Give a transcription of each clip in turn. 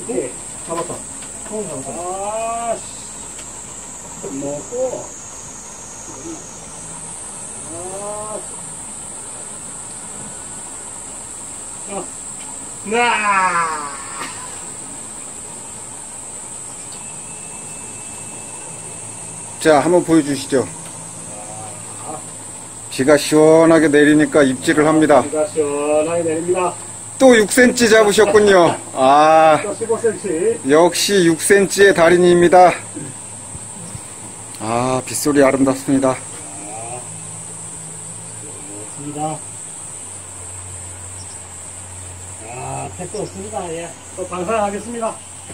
오케이. 잡았다. 잡았다. 아, 씨. 먹고. 아, 나. 자, 한번 보여주시죠. 비가 시원하게 내리니까 입질을 합니다. 비가 시원하게 내립니다. 또 6cm 잡으셨군요. 아, 또 15cm. 역시 6cm의 달인입니다. 아, 빗소리 아름답습니다. 좋습니다. 아, 택도 없습니다. 예. 또 방사하겠습니다.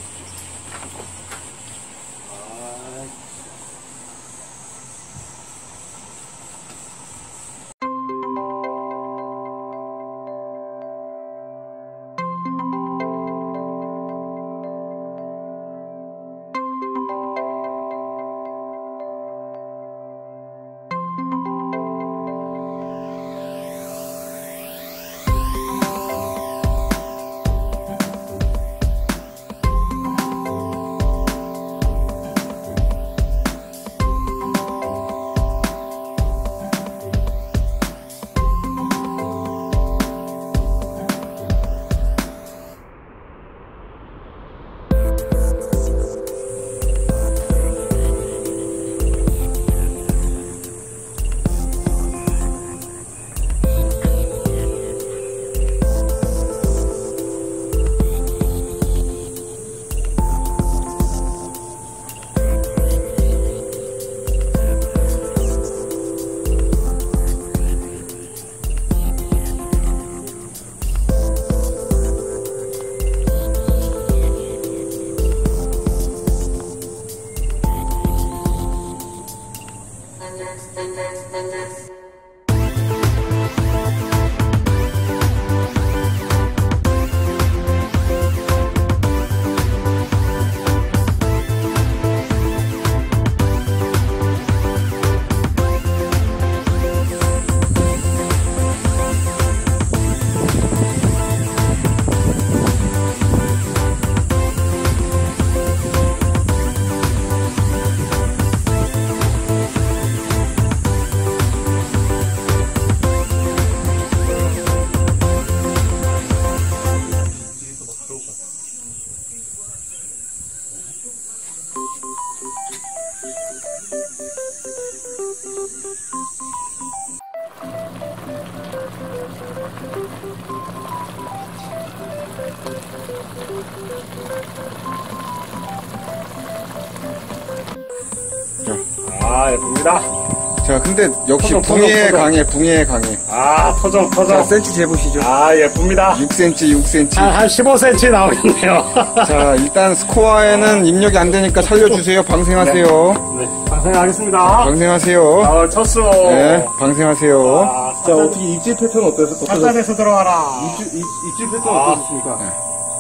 아, 예쁩니다. 자, 근데 역시 토종, 붕해에 토종. 강해, 붕해에 강해. 아, 토종. 자, 센치 재보시죠. 아, 예쁩니다. 6cm, 6cm. 한 15cm 나오겠네요. 자, 일단 스코어에는 입력이 안 되니까 살려주세요. 방생하세요. 네, 방생하겠습니다. 방생하세요. 아, 첫수. 네, 방생하세요. 아, 자, 어떻게 입질 패턴 어떠세요? 사단에서 들어와라. 입질 패턴 어떠셨습니까?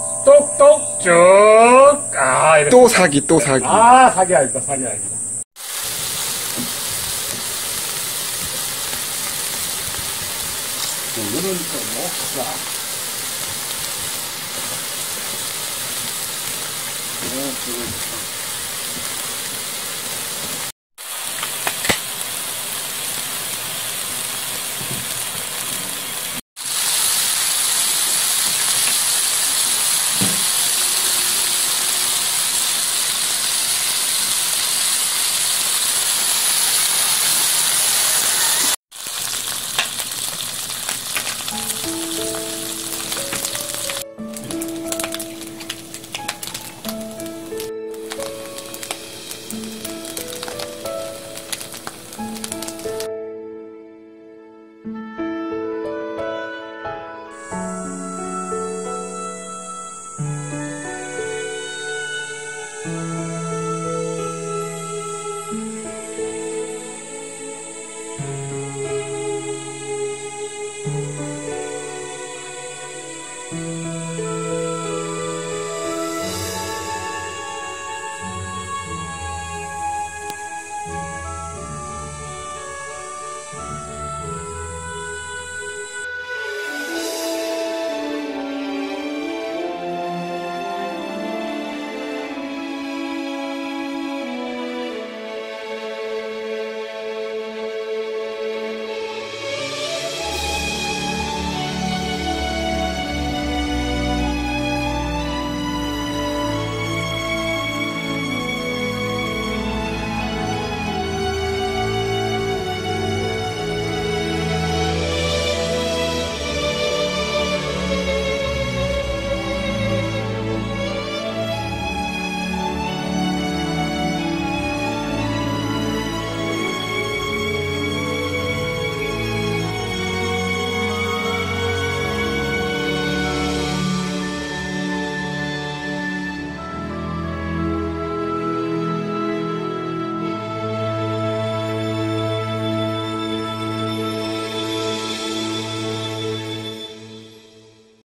똑똑 쭉. 아, 이렇게. 또 사기, 또 사기. 아, 사기 아닙니다, 사기 아닙니다. 오늘은 좀 먹자.